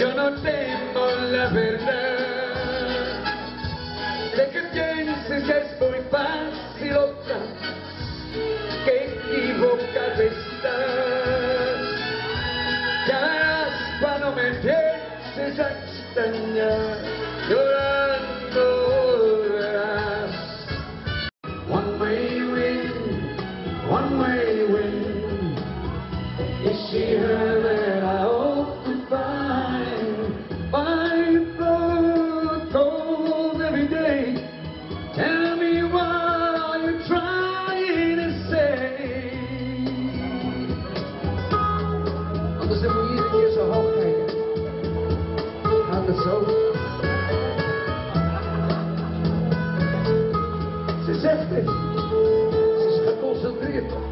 Yo no temo la verdad, de que pienses es muy fácil otra, que equivocado estás. Ya verás cuando me empieces a extrañar, llorando verás. One way wind, one way wind, is she her that I hope to find? My thoughts cold every day, tell me what you're trying to say. Anders hebben we iedere keer zo hoog kijken. Gaat het zo? Ze zegt het. Ze is geconcentreerd toch?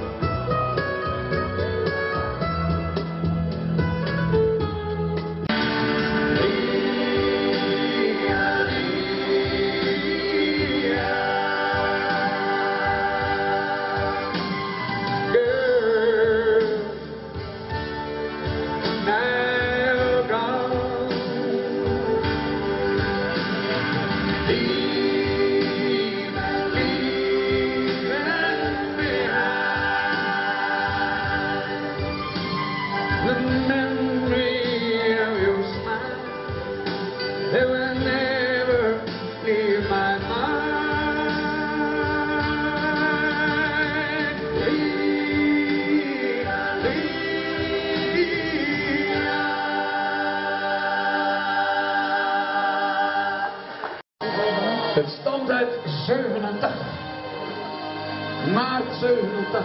The memory of your smile, it will never leave my mind. Het stamt uit 87, maart 87.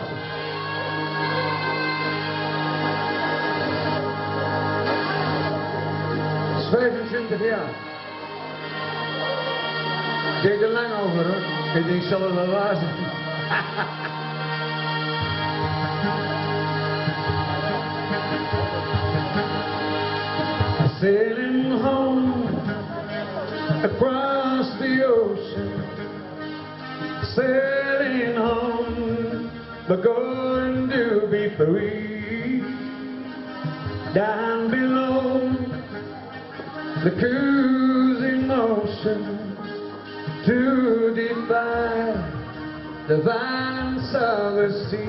Dat is 25 jaar. Ik deed er lang over hoor. Ik denk, zal het wel waar zijn? Sailing home across the ocean, sailing home, but going to be free. Down below the cruising motion, to defy the violence of the sea.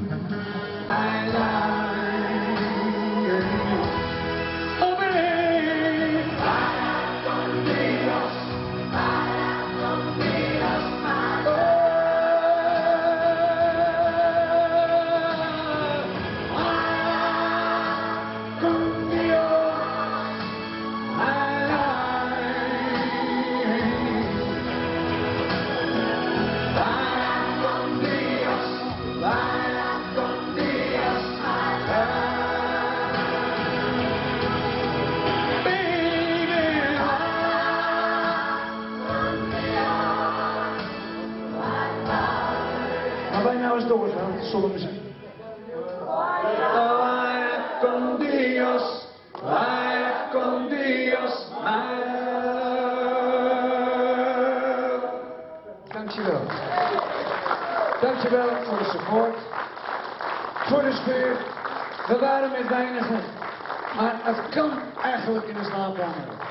Maar wij nou eens doorgaan, zonder muziek. Vaya con Dios, vaya con Dios. Dankjewel. Dankjewel voor de support, voor de sfeer. We waren met weinigen, maar het kan eigenlijk in de slaapkamer.